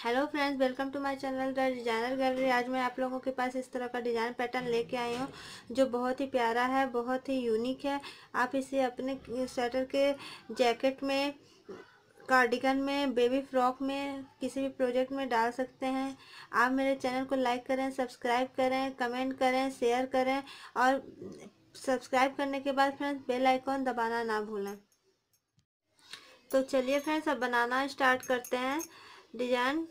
Hello friends, welcome to my channel the designer gallery. आज मैं आप लोगों के पास इस तरह का डिज़ाइन पैटर्न लेके आई हूँ जो बहुत ही प्यारा है, बहुत ही यूनिक है। आप इसे अपने स्वेटर के जैकेट में, कार्डिगन में, बेबी फ्रॉक में, किसी भी प्रोजेक्ट में डाल सकते हैं। आप मेरे चैनल को लाइक करें, सब्सक्राइब करें, कमेंट करें, शेयर करें और सब्सक्राइब करने के बाद फ्रेंड्स बेल आइकॉन दबाना ना भूलें। तो चलिए फ्रेंड्स, अब बनाना स्टार्ट करते हैं डिज़ाइन।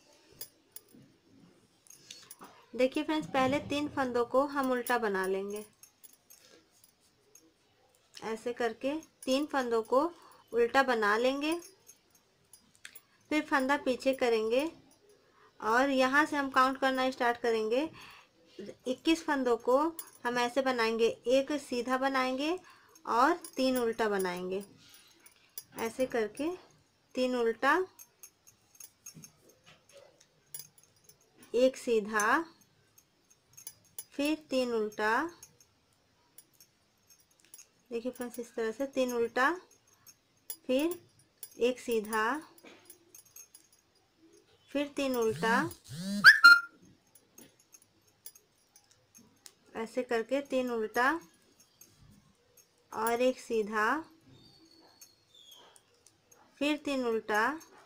देखिए फ्रेंड्स, पहले 3 फंदों को हम उल्टा बना लेंगे। ऐसे करके 3 फंदों को उल्टा बना लेंगे। फिर फंदा पीछे करेंगे और यहाँ से हम काउंट करना स्टार्ट करेंगे। 21 फंदों को हम ऐसे बनाएंगे, एक सीधा बनाएंगे और 3 उल्टा बनाएंगे। ऐसे करके 3 उल्टा, एक सीधा, फिर 3 उल्टा। देखिए फ्रेंड्स, इस तरह से 3 उल्टा, फिर एक सीधा, फिर 3 उल्टा। ऐसे करके 3 उल्टा और एक सीधा, फिर 3 उल्टा।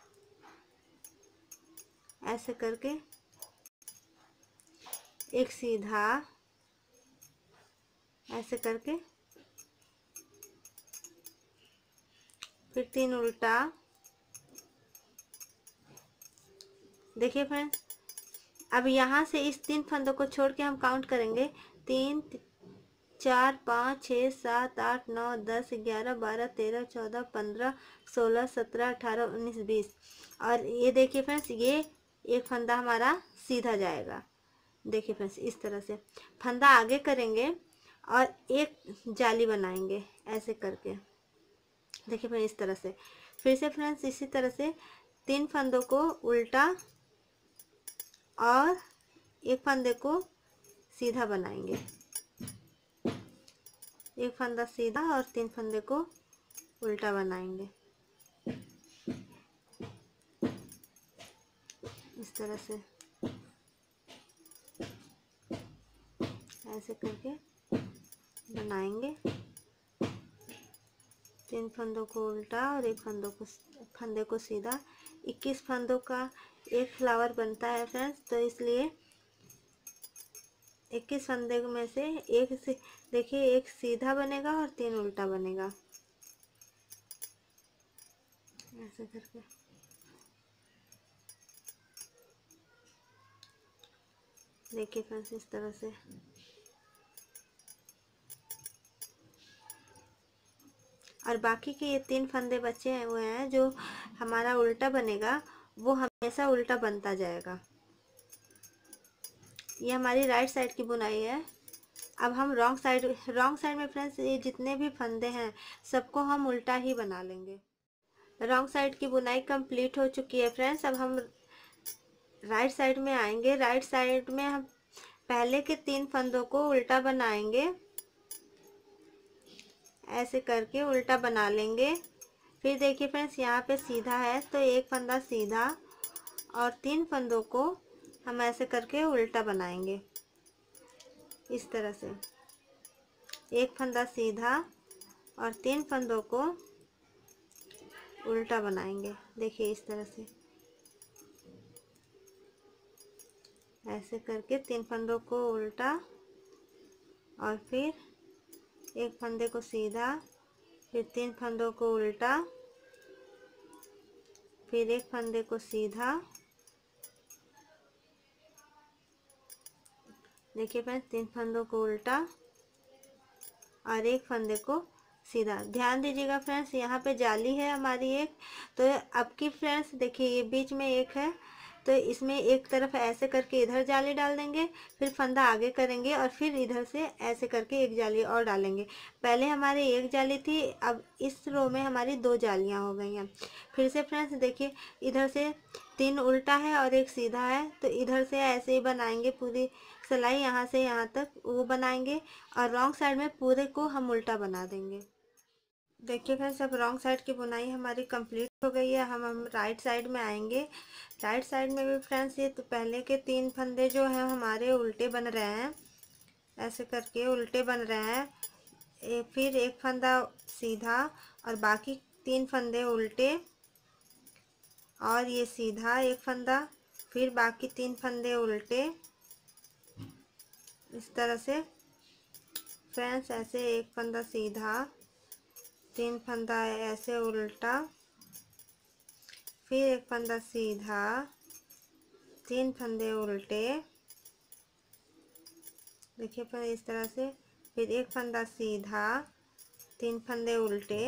ऐसे करके एक सीधा, ऐसे करके फिर 3 उल्टा। देखिए फ्रेंड्स, अब यहाँ से इस 3 फंदों को छोड़ के हम काउंट करेंगे। 3, 4, 5, 6, 7, 8, 9, 10, 11, 12, 13, 14, 15, 16, 17, 18, 19, 20। और ये देखिए फ्रेंड्स, ये एक फंदा हमारा सीधा जाएगा। देखिए फ्रेंड्स, इस तरह से फंदा आगे करेंगे और एक जाली बनाएंगे ऐसे करके। देखिए फ्रेंड्स, इस तरह से। फिर से फ्रेंड्स, इसी तरह से 3 फंदों को उल्टा और एक फंदे को सीधा बनाएंगे। एक फंदा सीधा और 3 फंदे को उल्टा बनाएंगे इस तरह से। ऐसे करके बनाएंगे। 3 फंदों को उल्टा और एक फंदे को सीधा। 21 फंदों का एक फ्लावर बनता है फ्रेंड्स, तो इसलिए 21 फंदे में से एक से देखिए, एक सीधा बनेगा और 3 उल्टा बनेगा। ऐसे करके देखिए फ्रेंड्स, इस तरह से। और बाकी के ये 3 फंदे बचे हुए हैं, जो हमारा उल्टा बनेगा वो हमेशा उल्टा बनता जाएगा। ये हमारी राइट साइड की बुनाई है। अब हम रॉन्ग साइड में फ्रेंड्स, ये जितने भी फंदे हैं सबको हम उल्टा ही बना लेंगे। रॉन्ग साइड की बुनाई कंप्लीट हो चुकी है फ्रेंड्स। अब हम राइट साइड में आएंगे। राइट साइड में हम पहले के 3 फंदों को उल्टा बनाएंगे। ऐसे करके उल्टा बना लेंगे। फिर देखिए फ्रेंड्स, यहाँ पे सीधा है तो एक फंदा सीधा और 3 फंदों को हम ऐसे करके उल्टा बनाएंगे इस तरह से। एक फंदा सीधा और 3 फंदों को उल्टा बनाएंगे। देखिए इस तरह से। ऐसे करके 3 फंदों को उल्टा और फिर एक फंदे को सीधा, फिर 3 फंदों को उल्टा, फिर एक फंदे को सीधा। देखिए फ्रेंड्स, 3 फंदों को उल्टा और एक फंदे को सीधा। ध्यान दीजिएगा फ्रेंड्स, यहाँ पे जाली है हमारी एक, तो अब की फ्रेंड्स देखिए, ये बीच में एक है तो इसमें एक तरफ ऐसे करके इधर जाली डाल देंगे, फिर फंदा आगे करेंगे और फिर इधर से ऐसे करके एक जाली और डालेंगे। पहले हमारी एक जाली थी, अब इस रो में हमारी 2 जालियाँ हो गई हैं। फिर से फ्रेंड्स देखिए, इधर से 3 उल्टा है और एक सीधा है, तो इधर से ऐसे ही बनाएंगे पूरी सिलाई, यहाँ से यहाँ तक वो बनाएंगे और रॉन्ग साइड में पूरे को हम उल्टा बना देंगे। देखिए फ्रेंड्स, अब रॉन्ग साइड की बुनाई हमारी कंप्लीट हो गई है। हम राइट साइड में आएंगे। राइट साइड में भी फ्रेंड्स ये तो पहले के 3 फंदे जो हैं हमारे उल्टे बन रहे हैं, ऐसे करके उल्टे बन रहे हैं। फिर एक फंदा सीधा और बाकी 3 फंदे उल्टे, और ये सीधा एक फंदा, फिर बाकी 3 फंदे उल्टे, इस तरह से फ्रेंड्स। ऐसे एक फंदा सीधा, 3 फंदा ऐसे उल्टा, फिर एक फंदा सीधा, 3 फंदे उल्टे, देखिए फिर इस तरह से। फिर एक फंदा सीधा, 3 फंदे उल्टे,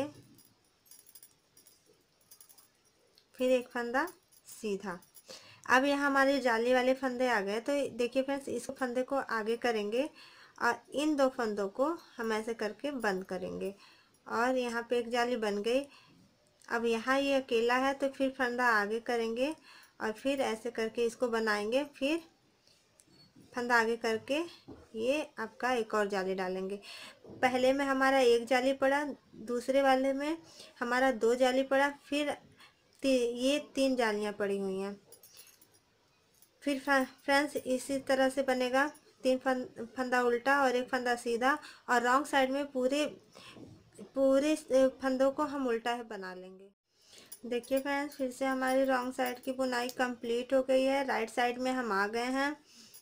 फिर एक फंदा सीधा। अब यहाँ हमारे जाली वाले फंदे आ गए। तो देखिए फ्रेंड्स, इस फंदे को आगे करेंगे और इन 2 फंदों को हम ऐसे करके बंद करेंगे, और यहाँ पे एक जाली बन गई। अब यहाँ ये अकेला है तो फिर फंदा आगे करेंगे और फिर ऐसे करके इसको बनाएंगे। फिर फंदा आगे करके ये आपका एक और जाली डालेंगे। पहले में हमारा एक जाली पड़ा, दूसरे वाले में हमारा 2 जाली पड़ा, फिर ये 3 जालियाँ पड़ी हुई हैं। फिर फ्रेंड्स इसी तरह से बनेगा। 3 फंदा उल्टा और एक फंदा सीधा, और रॉन्ग साइड में पूरे पूरे फंदों को हम उल्टा है बना लेंगे। देखिए फ्रेंड्स, फिर से हमारी रॉन्ग साइड की बुनाई कंप्लीट हो गई है। राइट साइड में हम आ गए हैं।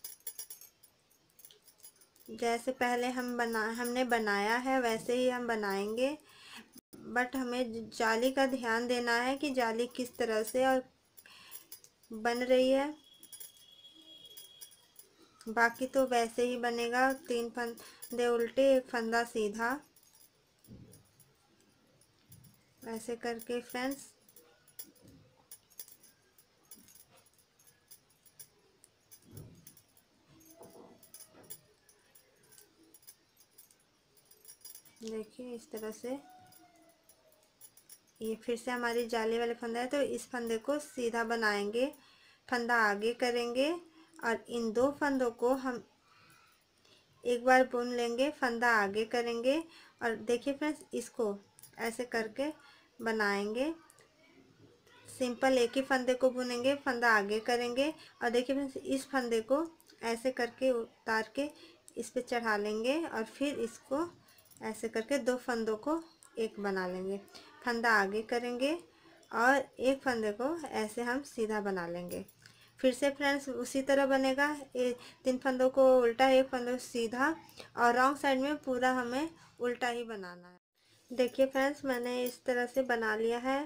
जैसे पहले हमने बनाया है वैसे ही हम बनाएंगे, बट हमें जाली का ध्यान देना है कि जाली किस तरह से और बन रही है। बाकी तो वैसे ही बनेगा। 3 फंदे उल्टे, एक फंदा सीधा, ऐसे करके फ्रेंड्स। देखिए इस तरह से। ये फिर से हमारी जाली वाले फंदा है तो इस फंदे को सीधा बनाएंगे, फंदा आगे करेंगे, और इन 2 फंदों को हम एक बार बुन लेंगे, फंदा आगे करेंगे, और देखिए फ्रेंड्स इसको ऐसे करके बनाएंगे। सिंपल एक ही फंदे को बुनेंगे, फंदा आगे करेंगे, और देखिए फ्रेंड्स इस फंदे को ऐसे करके उतार के इस पे चढ़ा लेंगे, और फिर इसको ऐसे करके 2 फंदों को एक बना लेंगे। फंदा आगे करेंगे और एक फंदे को ऐसे हम सीधा बना लेंगे। फिर से फ्रेंड्स उसी तरह बनेगा। 3 फंदों को उल्टा, एक फंदों सीधा, और रॉन्ग साइड में पूरा हमें उल्टा ही बनाना है। देखिए फ्रेंड्स, मैंने इस तरह से बना लिया है।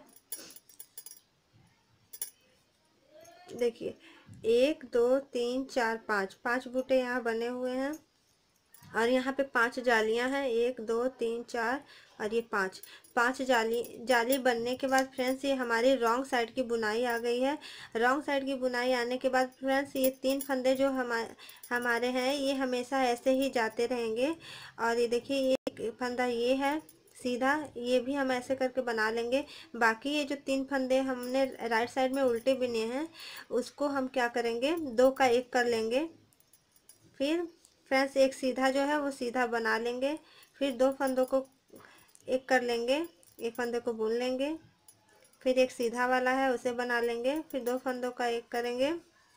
देखिए 1 2 3 4 5 बूटे यहाँ बने हुए हैं, और यहाँ पे 5 जालियाँ हैं। 1 2 3 4 और ये 5 जाली बनने के बाद फ्रेंड्स ये हमारी रॉन्ग साइड की बुनाई आ गई है। रॉन्ग साइड की बुनाई आने के बाद फ्रेंड्स ये 3 फंदे जो हमारे हैं ये हमेशा ऐसे ही जाते रहेंगे। और ये देखिए ये एक फंदा ये है सीधा, ये भी हम ऐसे करके बना लेंगे। बाकी ये जो 3 फंदे हमने राइट साइड में उल्टे बुने हैं उसको हम क्या करेंगे, 2 का 1 कर लेंगे। फिर फ्रेंड्स एक सीधा जो है वो सीधा बना लेंगे, फिर 2 फंदों को एक कर लेंगे, एक फंदे को बुन लेंगे, फिर एक सीधा वाला है उसे बना लेंगे, फिर 2 फंदों का एक करेंगे।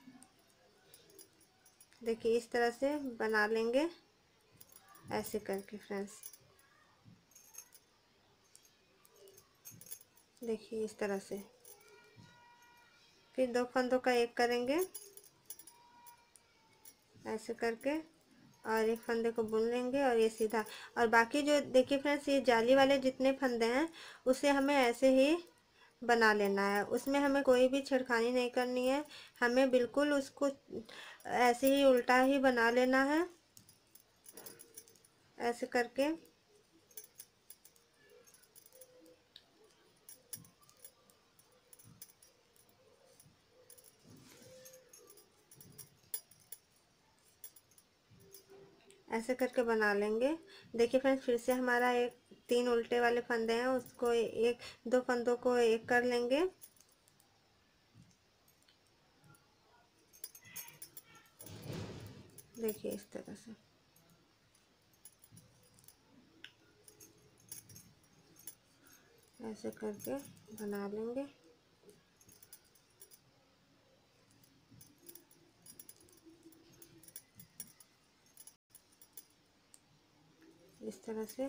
देखिए इस तरह से बना लेंगे ऐसे करके फ्रेंड्स। देखिए इस तरह से, फिर 2 फंदों का एक करेंगे ऐसे करके, और एक फंदे को बुन लेंगे और ये सीधा। और बाकी जो देखिए फ्रेंड्स ये जाली वाले जितने फंदे हैं उसे हमें ऐसे ही बना लेना है। उसमें हमें कोई भी छेड़खानी नहीं करनी है, हमें बिल्कुल उसको ऐसे ही उल्टा ही बना लेना है ऐसे करके। ऐसे करके बना लेंगे। देखिए फ्रेंड्स फिर से हमारा एक 3 उल्टे वाले फंदे हैं उसको एक 2 फंदों को एक कर लेंगे। देखिए इस तरह से। ऐसे करके बना लेंगे। इस तरह से।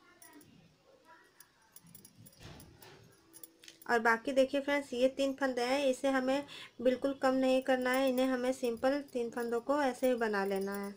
और बाकी देखिए फ्रेंड्स, ये 3 फंदे हैं, इसे हमें बिल्कुल कम नहीं करना है, इन्हें हमें सिंपल 3 फंदों को ऐसे ही बना लेना है।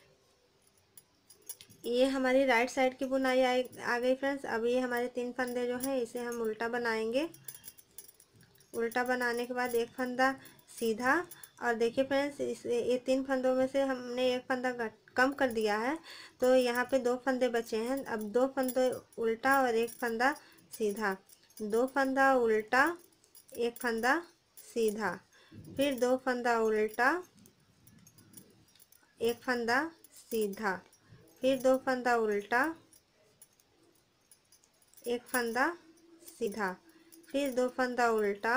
ये हमारी राइट साइड की बुनाई आ गई फ्रेंड्स। अब ये हमारे 3 फंदे जो हैं इसे हम उल्टा बनाएंगे। उल्टा बनाने के बाद एक फंदा सीधा। और देखिए फ्रेंड्स, ये 3 फंदों में से हमने एक फंदा कम कर दिया है, तो यहाँ पे 2 फंदे बचे हैं। अब 2 फंदे उल्टा और एक फंदा सीधा। 2 फंदा उल्टा, एक फंदा सीधा, फिर 2 फंदा उल्टा, एक फंदा सीधा, फिर 2 फंदा उल्टा, एक फंदा सीधा, फिर 2 फंदा उल्टा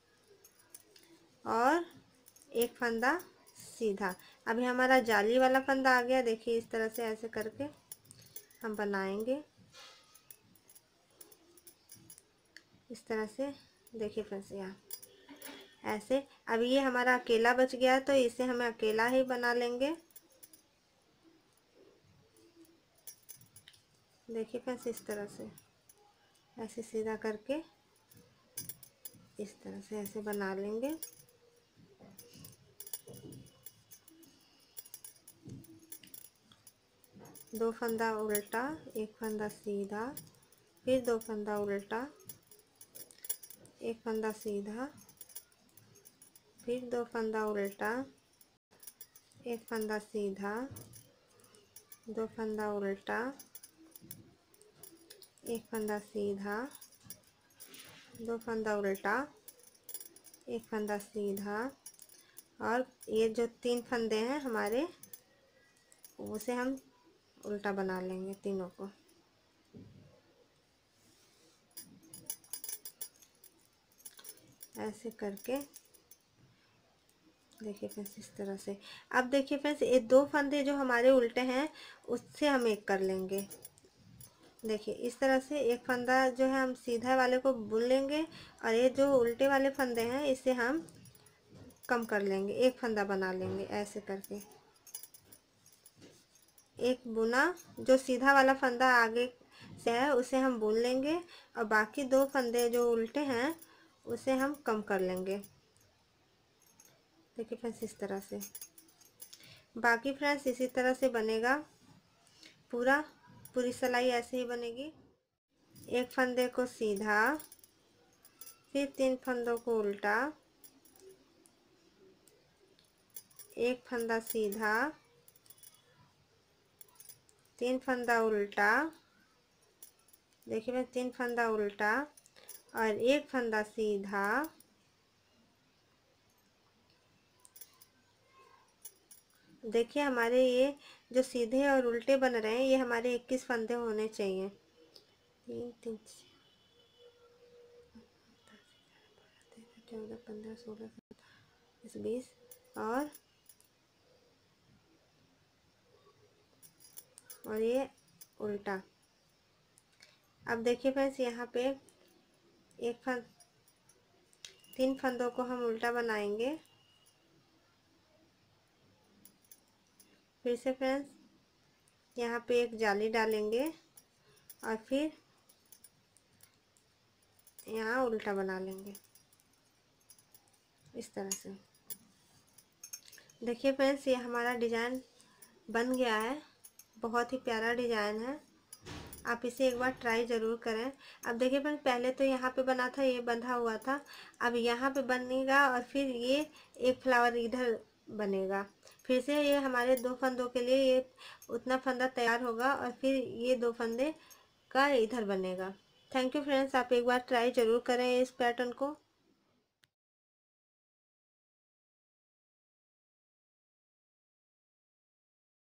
और एक फंदा सीधा। अभी हमारा जाली वाला फंदा आ गया। देखिए इस तरह से ऐसे करके हम बनाएंगे, इस तरह से। देखिए फ्रेंड्स यहाँ ऐसे। अब ये हमारा अकेला बच गया, तो इसे हमें अकेला ही बना लेंगे। देखिए फ्रेंड्स, इस तरह से ऐसे सीधा करके इस तरह से ऐसे बना लेंगे। दो फंदा उल्टा, एक फंदा सीधा, फिर 2 फंदा उल्टा, एक फंदा सीधा, फिर 2 फंदा उल्टा, एक फंदा सीधा, 2 फंदा उल्टा, एक फंदा सीधा, 2 फंदा उल्टा, एक फंदा सीधा। और ये जो 3 फंदे हैं हमारे, उसे हम उल्टा बना लेंगे तीनों को। ऐसे करके देखिए फ्रेंड्स, इस तरह से। अब देखिए फ्रेंड्स, ये 2 फंदे जो हमारे उल्टे हैं उससे हम एक कर लेंगे। देखिए इस तरह से एक फंदा जो है हम सीधा वाले को बुन लेंगे, और ये जो उल्टे वाले फंदे हैं इसे हम कम कर लेंगे, एक फंदा बना लेंगे। ऐसे करके एक बुना, जो सीधा वाला फंदा आगे से है उसे हम बुन लेंगे, और बाकी 2 फंदे जो उल्टे हैं उसे हम कम कर लेंगे। देखिए फ्रेंड्स, इस तरह से। बाकी फ्रेंड्स इसी तरह से बनेगा पूरी सिलाई ऐसे ही बनेगी। एक फंदे को सीधा, फिर 3 फंदों को उल्टा, एक फंदा सीधा, 3 फंदा उल्टा। देखिए मैं 3 फंदा उल्टा और एक फंदा सीधा, देखिए हमारे ये जो सीधे और उल्टे बन रहे हैं ये हमारे 21 फंदे होने चाहिए। 3 3 14 15 16 17 20 और ये उल्टा। अब देखिए फ्रेंड्स, यहाँ पे 3 फंदों को हम उल्टा बनाएंगे। फिर से फ्रेंड्स यहाँ पे एक जाली डालेंगे और फिर यहाँ उल्टा बना लेंगे इस तरह से। देखिए फ्रेंड्स, ये हमारा डिज़ाइन बन गया है। बहुत ही प्यारा डिज़ाइन है, आप इसे एक बार ट्राई ज़रूर करें। अब देखिए फ्रेंड्स, पहले तो यहाँ पे बना था, ये बंधा हुआ था, अब यहाँ पे बनेगा और फिर ये एक फ्लावर इधर बनेगा। फिर से ये हमारे 2 फंदों के लिए ये उतना फंदा तैयार होगा और फिर ये 2 फंदे का इधर बनेगा। थैंक यू फ्रेंड्स, आप एक बार ट्राई ज़रूर करें इस पैटर्न को।